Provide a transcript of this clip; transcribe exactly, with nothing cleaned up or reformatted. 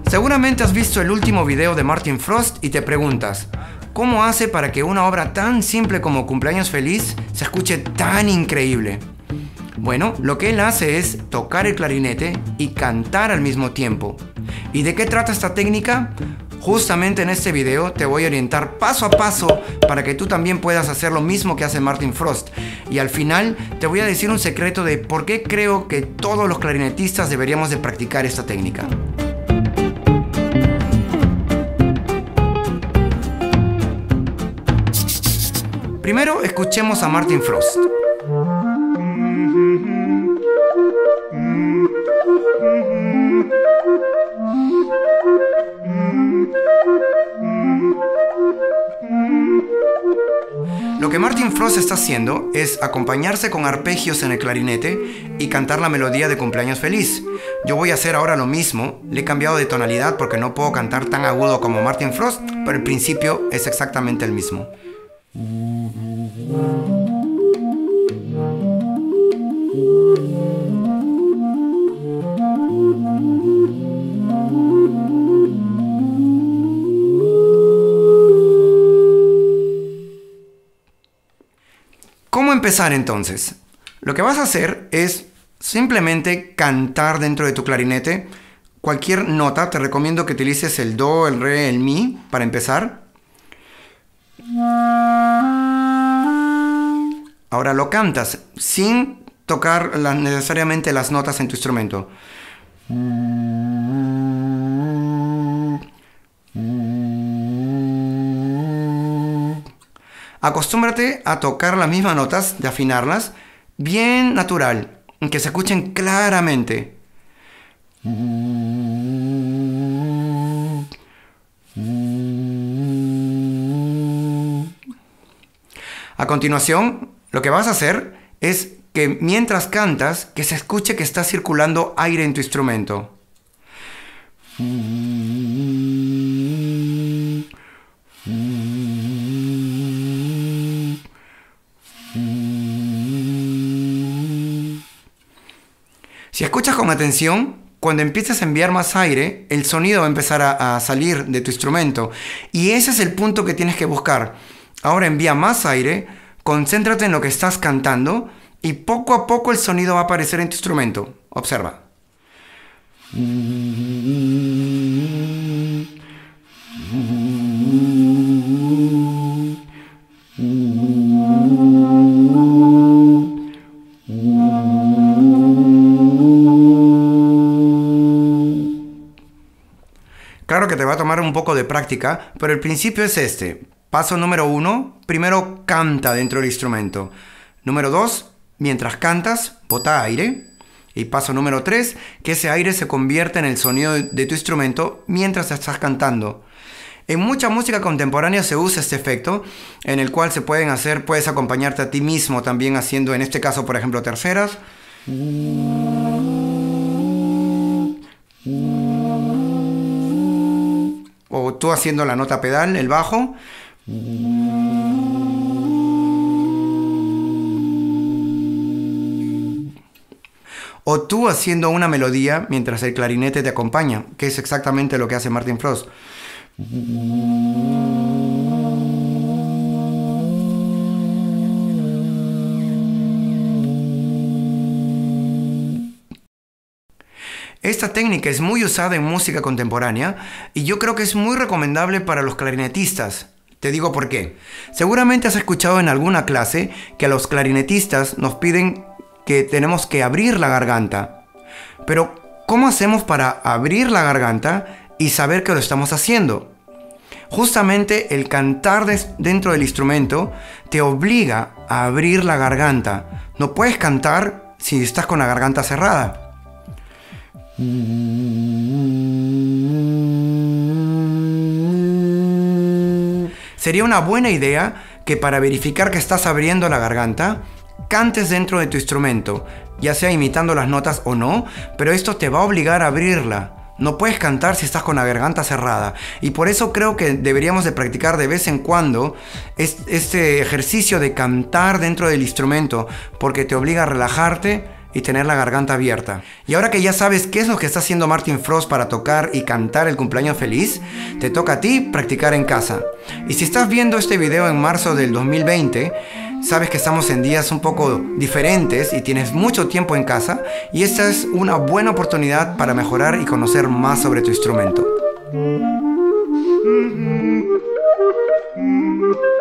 Seguramente has visto el último video de Martin Frost y te preguntas, ¿cómo hace para que una obra tan simple como Cumpleaños Feliz se escuche tan increíble? Bueno, lo que él hace es tocar el clarinete y cantar al mismo tiempo. ¿Y de qué trata esta técnica? Justamente en este video te voy a orientar paso a paso para que tú también puedas hacer lo mismo que hace Martin Frost. Y al final te voy a decir un secreto de por qué creo que todos los clarinetistas deberíamos de practicar esta técnica. Primero escuchemos a Martin Frost. Lo que Martin Frost está haciendo es acompañarse con arpegios en el clarinete y cantar la melodía de Cumpleaños Feliz. Yo voy a hacer ahora lo mismo, le he cambiado de tonalidad porque no puedo cantar tan agudo como Martin Frost, pero el principio es exactamente el mismo. ¿Cómo empezar entonces? Lo que vas a hacer es simplemente cantar dentro de tu clarinete cualquier nota. Te recomiendo que utilices el do, el re, el mi para empezar. Ahora lo cantas sin tocar la, necesariamente las notas en tu instrumento. Acostúmbrate a tocar las mismas notas, de afinarlas, bien natural, que se escuchen claramente. A continuación, lo que vas a hacer es que mientras cantas, que se escuche que está circulando aire en tu instrumento. Si escuchas con atención, cuando empieces a enviar más aire, el sonido va a empezar a, a salir de tu instrumento. Y ese es el punto que tienes que buscar. Ahora envía más aire, concéntrate en lo que estás cantando y poco a poco el sonido va a aparecer en tu instrumento. Observa. Claro que te va a tomar un poco de práctica, pero el principio es este. Paso número uno, primero canta dentro del instrumento. Número dos, mientras cantas, bota aire. Y paso número tres, que ese aire se convierta en el sonido de tu instrumento mientras estás cantando. En mucha música contemporánea se usa este efecto, en el cual se pueden hacer, puedes acompañarte a ti mismo también haciendo, en este caso, por ejemplo, terceras. O tú haciendo la nota pedal, el bajo. O tú haciendo una melodía mientras el clarinete te acompaña, que es exactamente lo que hace Martin Frost. Esta técnica es muy usada en música contemporánea y yo creo que es muy recomendable para los clarinetistas. Te digo por qué. Seguramente has escuchado en alguna clase que a los clarinetistas nos piden que tenemos que abrir la garganta. Pero, ¿cómo hacemos para abrir la garganta y saber que lo estamos haciendo? Justamente el cantar dentro del instrumento te obliga a abrir la garganta. No puedes cantar si estás con la garganta cerrada. Sería una buena idea que para verificar que estás abriendo la garganta, cantes dentro de tu instrumento, ya sea imitando las notas o no, pero esto te va a obligar a abrirla. No puedes cantar si estás con la garganta cerrada. Y por eso creo que deberíamos de practicar de vez en cuando este ejercicio de cantar dentro del instrumento, porque te obliga a relajarte y tener la garganta abierta. Y ahora que ya sabes qué es lo que está haciendo Martin Frost para tocar y cantar el cumpleaños feliz, te toca a ti practicar en casa. Y si estás viendo este video en marzo del dos mil veinte, sabes que estamos en días un poco diferentes y tienes mucho tiempo en casa, y esta es una buena oportunidad para mejorar y conocer más sobre tu instrumento.